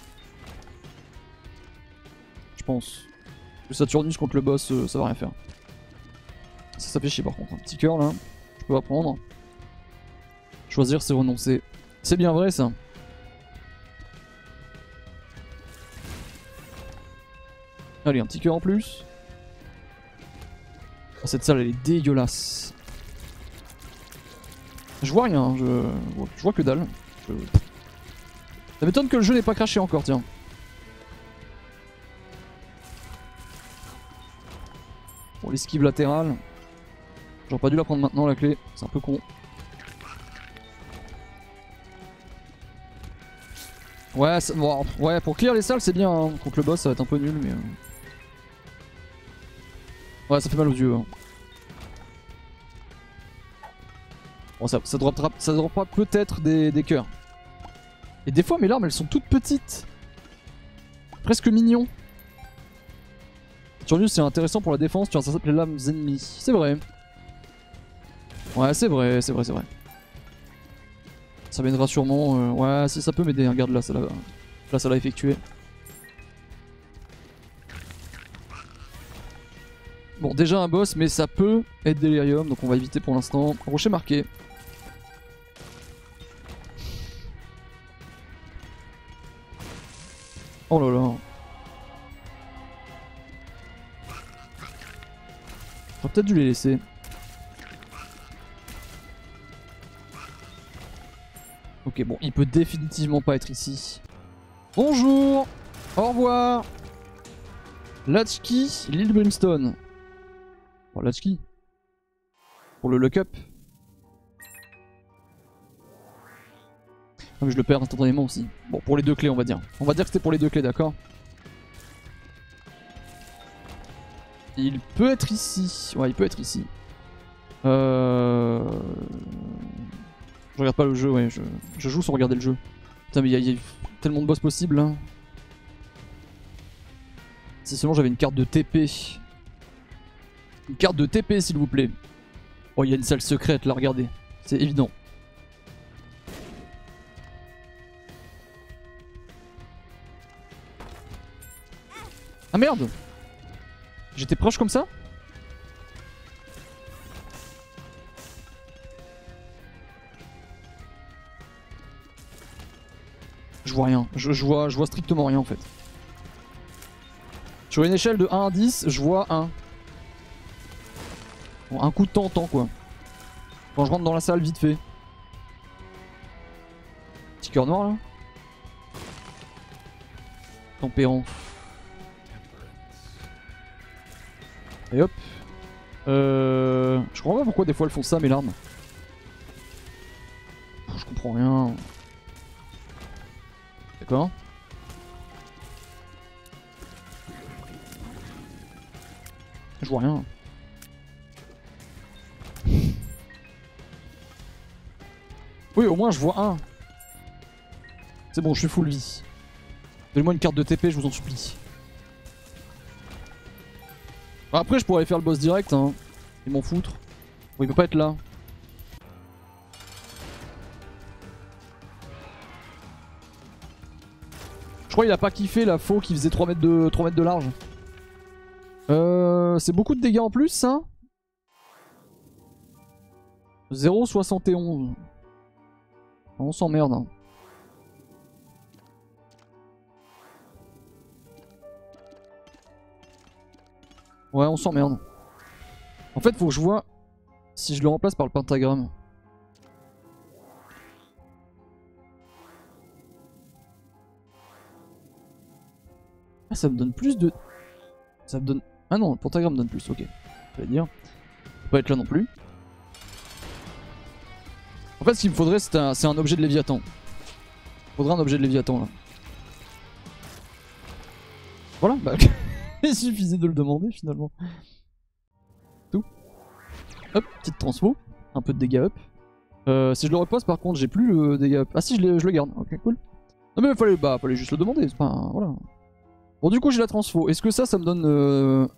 Je pense. Le Saturnus contre le boss, ça va rien faire. Ça fait chier par contre. Un petit cœur là, je peux apprendre. Choisir c'est renoncer. C'est bien vrai ça. Allez, un petit cœur en plus. Oh, cette salle elle est dégueulasse. Je vois rien, je vois que dalle. Ça m'étonne que le jeu n'ait pas craché encore, tiens. Bon, l'esquive latérale. J'aurais pas dû la prendre maintenant la clé, c'est un peu con. Ouais, bon, ouais, pour clear les salles c'est bien, hein. Contre le boss ça va être un peu nul, mais... Ouais, ça fait mal aux yeux. Hein. Bon, ça droppera peut-être des cœurs. Et des fois mes larmes elles sont toutes petites. Presque mignon. Saturnus c'est intéressant pour la défense, tu interceptes les lames ennemies. C'est vrai. Ouais, c'est vrai. Ça m'aidera sûrement. Ouais, si ça peut m'aider, regarde là, ça l'a effectué. Bon, déjà un boss, mais ça peut être Delirium, donc on va éviter pour l'instant. Rocher marqué. Oh là là. J'aurais peut-être dû les laisser. Ok, bon, il peut définitivement pas être ici. Bonjour. Au revoir. Latchkey, l'île Brimstone. Bon, Latchkey. Pour le lock-up. Ah, mais je le perds instantanément aussi. Bon, pour les deux clés, on va dire. On va dire que c'était pour les deux clés, d'accord? Il peut être ici. Ouais, il peut être ici. Je regarde pas le jeu, ouais. Je joue sans regarder le jeu. Putain, mais il y a tellement de boss possibles. Hein. Si seulement j'avais une carte de TP. Une carte de TP, s'il vous plaît. Oh, il y a une salle secrète, là, regardez. C'est évident. Ah merde! J'étais proche comme ça? Je vois rien. Je vois strictement rien en fait. Sur une échelle de 1 à 10, je vois 1. Bon, un coup de temps, quoi. Quand je rentre dans la salle, vite fait. Petit cœur noir là. Tempérant. Et hop. Je comprends pas pourquoi des fois elles font ça mes larmes. Je comprends rien. D'accord. Je vois rien. Oui, au moins je vois un. C'est bon, je suis full vie. Donnez-moi une carte de TP, je vous en supplie. Après, je pourrais aller faire le boss direct, hein. Ils m'en foutre. Bon, il peut pas être là. Je crois qu'il a pas kiffé la faux qui faisait 3 mètres de large. C'est beaucoup de dégâts en plus, ça. 0,71. On s'emmerde. Hein. Ouais, on s'emmerde. En fait, faut que je vois si je le remplace par le pentagramme. Ah, ça me donne plus de... Ça me donne... Ah non, le pentagramme donne plus, ok. Je vais dire. Faut pas être là non plus. En fait, ce qu'il me faudrait, c'est un objet de Léviathan. Il faudrait un objet de Léviathan, là. Voilà, bah... il suffisait de le demander, finalement. Tout. Hop, petite transfo. Un peu de dégâts up. Si je le repose, par contre, j'ai plus le dégâts up. Ah si, je le garde. Ok, cool. Non mais fallait juste le demander, c'est pas... Voilà. Bon, du coup, j'ai la transfo. Est-ce que ça me donne...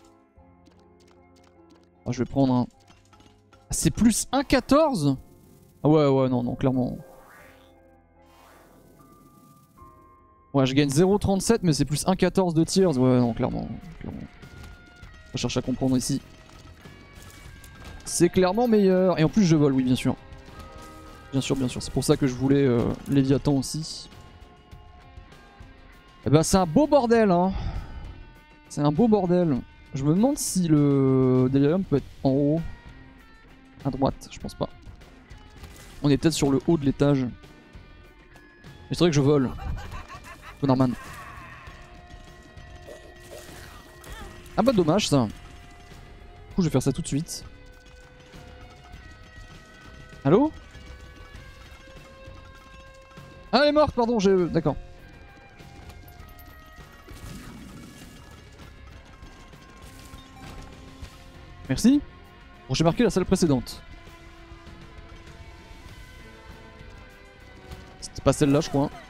Ah, je vais prendre un... Ah, c'est plus 1,14 ? Ah ouais, non, clairement. Ouais, je gagne 0,37, mais c'est plus 1,14 de tiers. Ouais, non, clairement. On va chercher à comprendre ici. C'est clairement meilleur. Et en plus, je vole, oui, bien sûr. Bien sûr. C'est pour ça que je voulais Léviathan aussi. Et bah, c'est un beau bordel, hein. C'est un beau bordel. Je me demande si le Delirium peut être en haut. À droite, je pense pas. On est peut-être sur le haut de l'étage. Mais c'est vrai que je vole. Bonarman. Ah bah dommage ça. Du coup je vais faire ça tout de suite. Allô? Ah elle est morte, pardon, d'accord. Merci. Bon, j'ai marqué la salle précédente. C'était pas celle-là, je crois.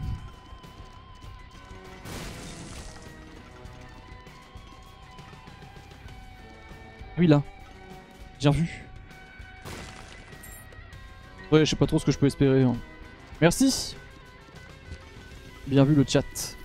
Oui, là. Bien vu. Ouais, je sais pas trop ce que je peux espérer. Hein. Merci. Bien vu le chat.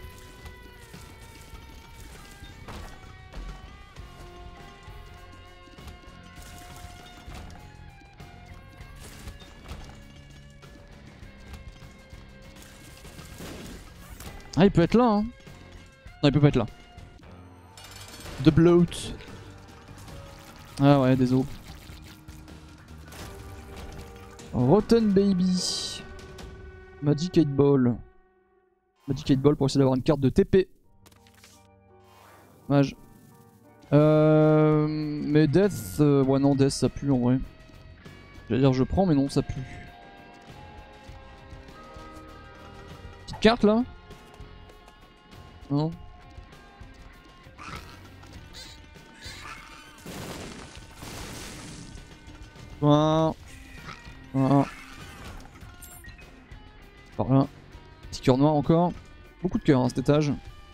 Ah, il peut être là, hein. Non, il peut pas être là. The bloat. Ah ouais, désolé. Rotten Baby. Magic 8 Ball. Magic 8 Ball pour essayer d'avoir une carte de TP. Mage. Mais Death... ouais non, Death ça pue en vrai. J'allais dire je prends mais non, ça pue. Petite carte là. Non. Voilà. Par là. Petit cœur noir encore. Beaucoup de cœurs à cet étage.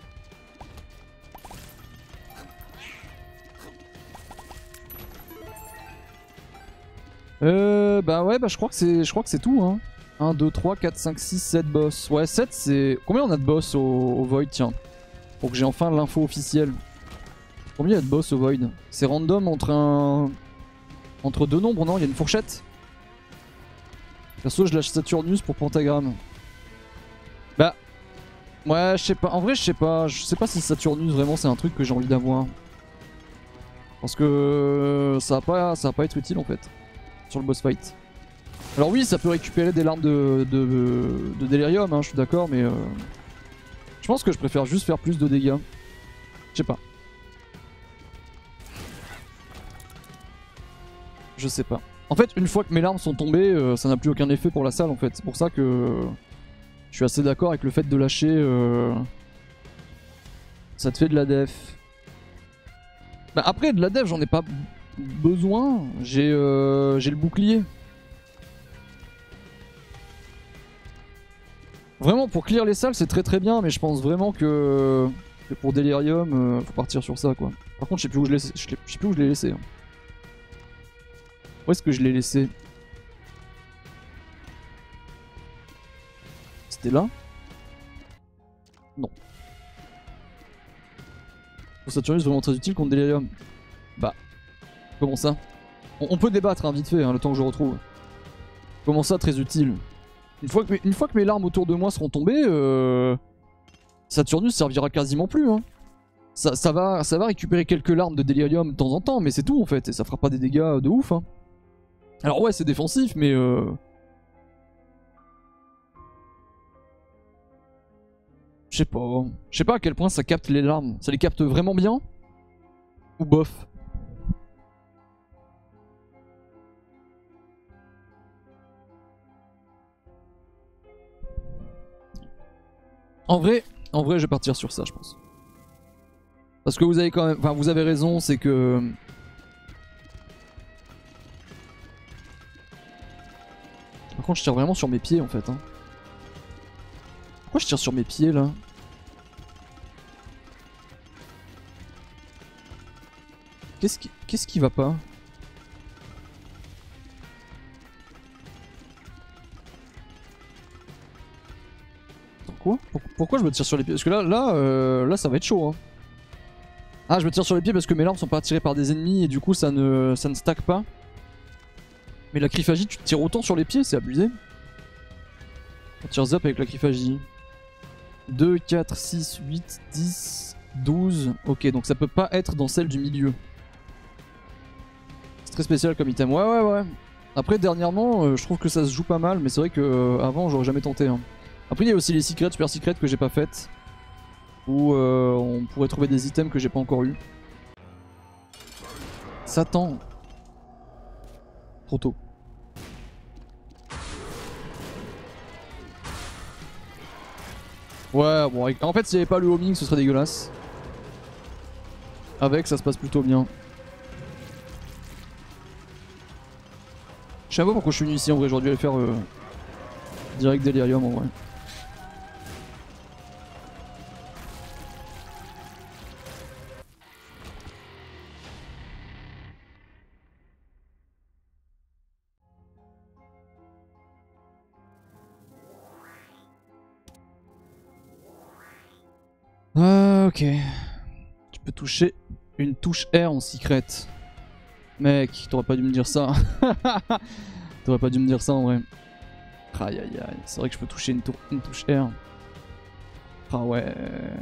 Bah ouais, bah je crois que c'est tout hein. 1, 2, 3, 4, 5, 6, 7 boss. Ouais, 7 c'est... Combien on a de boss au Void, tiens? Pour que j'ai enfin l'info officielle. Combien il y a de boss au Void? C'est random entre deux nombres, non? Il y a une fourchette? Perso, je lâche Saturnus pour Pentagramme. Bah... Ouais, je sais pas. En vrai, je sais pas. Je sais pas si Saturnus, vraiment, c'est un truc que j'ai envie d'avoir. Parce que ça va pas être utile, en fait. Sur le boss fight. Alors oui, ça peut récupérer des larmes de Delirium, hein, je suis d'accord, mais... Je pense que je préfère juste faire plus de dégâts. Je sais pas. Je sais pas. En fait, une fois que mes larmes sont tombées, ça n'a plus aucun effet pour la salle, en fait. C'est pour ça que... Je suis assez d'accord avec le fait de lâcher... Ça te fait de la def. Bah après, de la def, j'en ai pas besoin. J'ai le bouclier. Vraiment, pour clear les salles, c'est très bien, mais je pense vraiment que pour Delirium, faut partir sur ça, quoi. Par contre, je sais plus où je l'ai laissé. Hein. Où est-ce que je l'ai laissé? C'était là? Non. Saturnus vraiment très utile contre Delirium. Bah, comment ça? On peut débattre hein, vite fait, hein, le temps que je retrouve. Comment ça, très utile? Une fois que mes larmes autour de moi seront tombées, Saturnus servira quasiment plus. Hein. Ça va récupérer quelques larmes de Delirium de temps en temps, mais c'est tout en fait, et ça fera pas des dégâts de ouf. Hein. Alors ouais, c'est défensif, mais... Je sais pas. Je sais pas à quel point ça capte les larmes. Ça les capte vraiment bien? Ou bof? En vrai, je vais partir sur ça, je pense. Parce que vous avez quand même... Enfin, vous avez raison, c'est que... Par contre, je tire vraiment sur mes pieds, en fait. Hein. Pourquoi je tire sur mes pieds, là? Qu'est-ce qui va pas? Quoi? Pourquoi je me tire sur les pieds? Parce que là, ça va être chaud. Hein. Ah, je me tire sur les pieds parce que mes larmes sont pas attirées par des ennemis et du coup, ça ne stack pas. Mais la criphagie, tu te tires autant sur les pieds, c'est abusé. On tire zap avec la criphagie. 2, 4, 6, 8, 10, 12. Ok, donc ça peut pas être dans celle du milieu. C'est très spécial comme item. Ouais. Après, dernièrement, je trouve que ça se joue pas mal, mais c'est vrai que avant j'aurais jamais tenté. Hein. Après, il y a aussi les secrets, super secrets que j'ai pas faites. Où on pourrait trouver des items que j'ai pas encore eu. Satan. Trop tôt. Ouais, bon, en fait, s'il n'y avait pas le homing, ce serait dégueulasse. Avec, ça se passe plutôt bien. Je sais pas pourquoi je suis venu ici, en vrai, j'aurais dû aller faire direct Delirium, en vrai. Ok. Tu peux toucher une touche R en secret. Mec, t'aurais pas dû me dire ça. T'aurais pas dû me dire ça en vrai. Aïe aïe aïe, c'est vrai que je peux toucher une touche R. Ah ouais.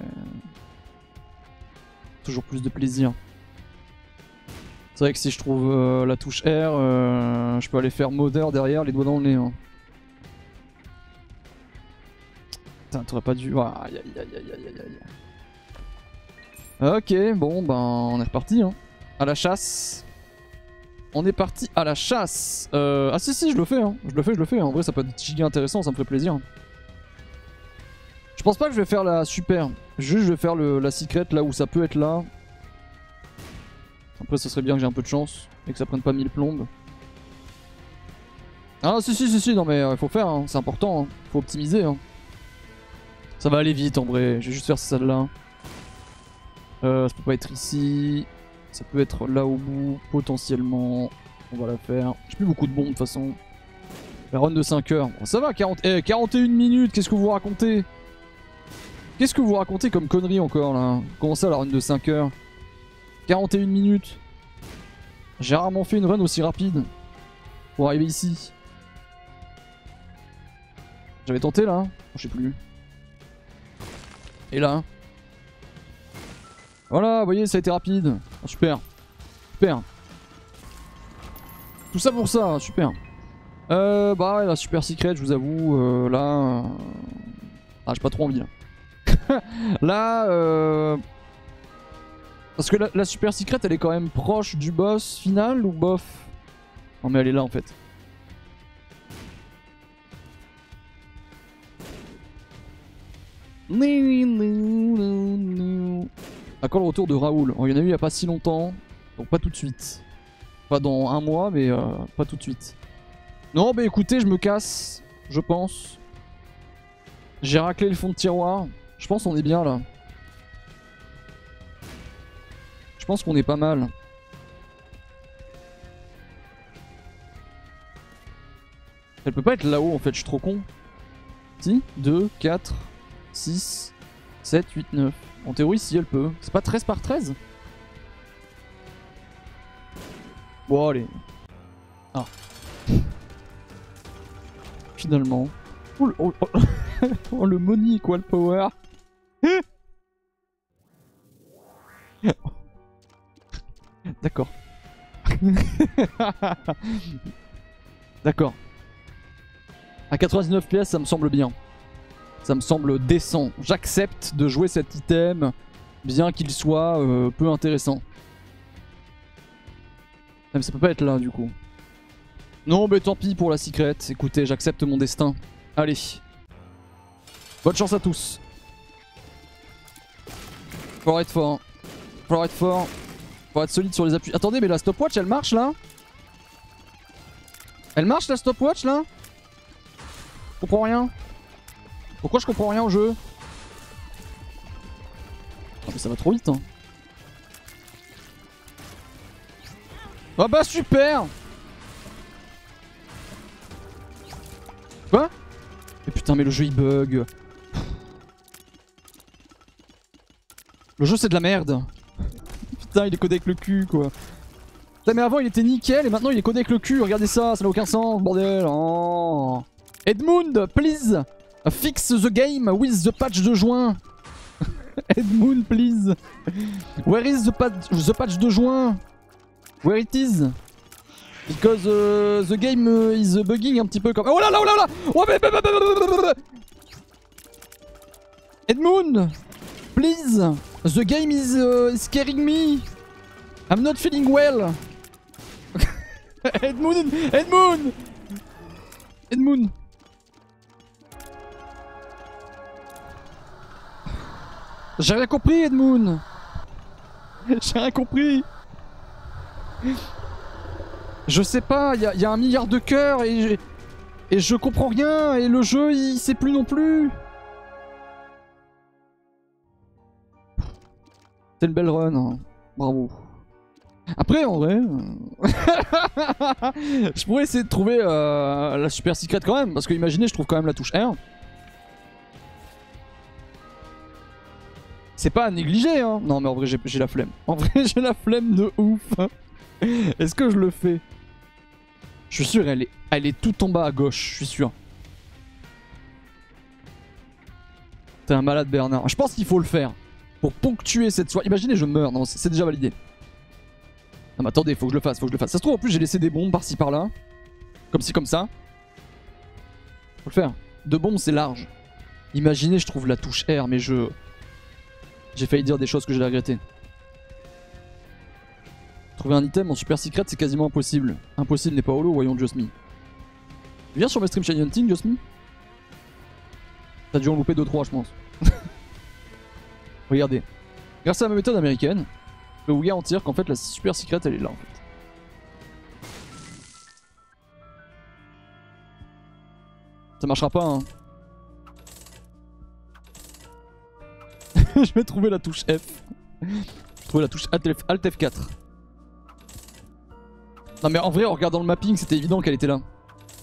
Toujours plus de plaisir. C'est vrai que si je trouve la touche R, je peux aller faire Mother derrière, les doigts dans le nez. Hein. Putain, t'aurais pas dû... Aïe aïe aïe aïe aïe aïe. Ok, bon, ben on est reparti. Hein. À la chasse. On est parti à la chasse. Ah si, je le fais. Hein. Je le fais. En vrai, ça peut être giga intéressant, ça me ferait plaisir. Je pense pas que je vais faire la super. Juste, je vais faire la secret là où ça peut être là. Après, ce serait bien que j'ai un peu de chance et que ça prenne pas 1000 plombes. Ah si, non mais faut faire, hein. C'est important. Hein. Faut optimiser. Hein. Ça va aller vite en vrai. Je vais juste faire celle-là. Ça peut pas être ici. Ça peut être là au bout, potentiellement. On va la faire. J'ai plus beaucoup de bombes de toute façon. La run de 5 heures. Bon, ça va, 41 minutes, qu'est-ce que vous racontez? Qu'est-ce que vous racontez comme connerie encore là? Comment ça la run de 5 heures? 41 minutes. J'ai rarement fait une run aussi rapide pour arriver ici. J'avais tenté là? Je sais plus. Et là? Voilà, vous voyez, ça a été rapide. Ah, super. Super. Tout ça pour ça, super. Bah ouais, la super secret, je vous avoue, là... Ah, j'ai pas trop envie là. Là, parce que la super secret, elle est quand même proche du boss final ou bof? Non mais elle est là en fait. À quand le retour de Raoul? Oh, il y en a eu il y a pas si longtemps, donc pas tout de suite. Pas dans un mois, mais pas tout de suite. Non, bah écoutez, je me casse, je pense. J'ai raclé le fond de tiroir. Je pense qu'on est bien là. Je pense qu'on est pas mal. Elle peut pas être là-haut en fait, je suis trop con. Si, 2, 4, 6, 7, 8, 9. En théorie, si elle peut. C'est pas 13 par 13? Bon, allez. Ah. Finalement. Oh, oh, oh. Oh, le money equal power. D'accord. D'accord. À 99 PS, ça me semble bien. Ça me semble décent. J'accepte de jouer cet item, bien qu'il soit peu intéressant. Mais ça peut pas être là, du coup. Non, mais tant pis pour la secret. Écoutez, j'accepte mon destin. Allez. Bonne chance à tous. Faut être fort. Faut être fort. Faut être solide sur les appuis. Attendez, mais la stopwatch, elle marche, là? Elle marche, la stopwatch, là? Je comprends rien. Pourquoi je comprends rien au jeu? Oh, mais ça va trop vite, hein. Ah bah super! Quoi? Mais putain, mais le jeu il bug. Le jeu c'est de la merde. Putain, il est codé avec le cul quoi. Putain, mais avant il était nickel et maintenant il est codé avec le cul. Regardez ça, ça n'a aucun sens, bordel. Oh. Edmund, please, fix the game with the patch de juin. Edmund, please. Where is the patch de juin? Where it is? Because the game is bugging un petit peu comme... Oh là là, oh là là. Oh, Edmund, please. The game is scaring me. I'm not feeling well. Edmund, Edmund, Edmund. J'ai rien compris, Edmund. J'ai rien compris. Je sais pas, il y a un milliard de cœurs et je comprends rien et le jeu il sait plus non plus. C'est une belle run, hein. Bravo. Après en vrai, je pourrais essayer de trouver la super secret quand même, parce que imaginez je trouve quand même la touche R. C'est pas à négliger hein. Non mais en vrai j'ai la flemme. En vrai j'ai la flemme de ouf. Est-ce que je le fais? Je suis sûr elle est tout en bas à gauche, je suis sûr. T'es un malade Bernard. Je pense qu'il faut le faire. Pour ponctuer cette soirée. Imaginez je meurs, non c'est déjà validé. Non mais attendez, faut que je le fasse, faut que je le fasse. Ça se trouve en plus j'ai laissé des bombes par-ci par-là. Comme ci comme ça. Faut le faire. 2 bombes c'est large. Imaginez je trouve la touche R mais j'ai failli dire des choses que j'ai regrettées. Trouver un item en super secret c'est quasiment impossible. Impossible n'est pas holo, voyons Just Me. Viens sur mes streams Shiny Hunting Just Me. T'as dû en louper 2-3 je pense. Regardez. Grâce à ma méthode américaine, je peux vous garantir qu'en fait la super secret elle est là en fait. Ça marchera pas hein. Je vais trouver la touche F. Je vais trouver la touche Alt F4. Non mais en vrai en regardant le mapping c'était évident qu'elle était là.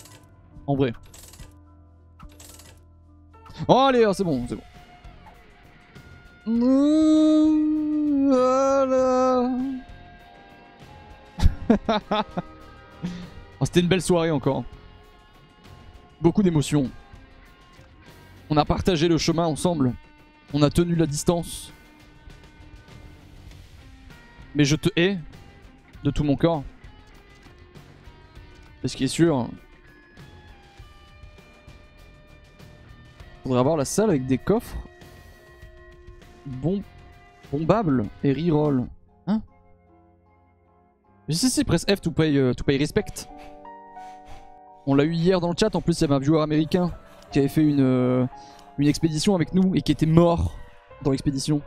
En vrai. Oh allez, oh, c'est bon, c'est bon. Voilà. Oh, c'était une belle soirée encore. Beaucoup d'émotions. On a partagé le chemin ensemble. On a tenu la distance. Mais je te hais de tout mon corps. Et ce qui est sûr, faudrait avoir la salle avec des coffres bombables et reroll. Hein? Si, press F to pay respect. On l'a eu hier dans le chat, en plus il y avait un viewer américain qui avait fait une expédition avec nous et qui était mort dans l'expédition.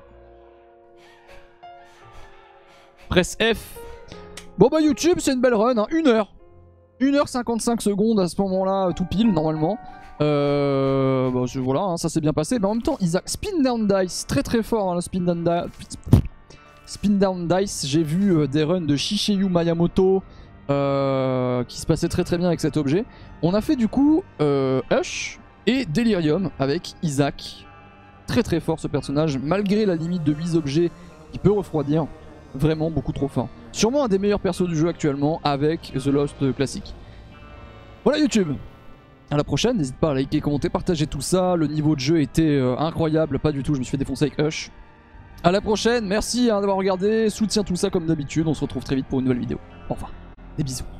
Press F. Bon bah YouTube c'est une belle run, hein. 1 heure. 1h55 secondes à ce moment-là, tout pile normalement. Bah, voilà, hein, ça s'est bien passé. Mais en même temps, Isaac, Spin Down Dice, très très fort, hein, le Spin Down Dice. J'ai vu des runs de Shiseiyu Miyamoto qui se passaient très très bien avec cet objet. On a fait du coup Hush et Delirium avec Isaac. Très très fort ce personnage, malgré la limite de 8 objets qui peut refroidir. Vraiment beaucoup trop fort. Sûrement un des meilleurs persos du jeu actuellement avec The Lost classique. Voilà YouTube. À la prochaine, n'hésite pas à liker, commenter, partager tout ça. Le niveau de jeu était incroyable, pas du tout, je me suis fait défoncer avec Hush. À la prochaine, merci d'avoir regardé, soutiens tout ça comme d'habitude, on se retrouve très vite pour une nouvelle vidéo. Au revoir, des bisous.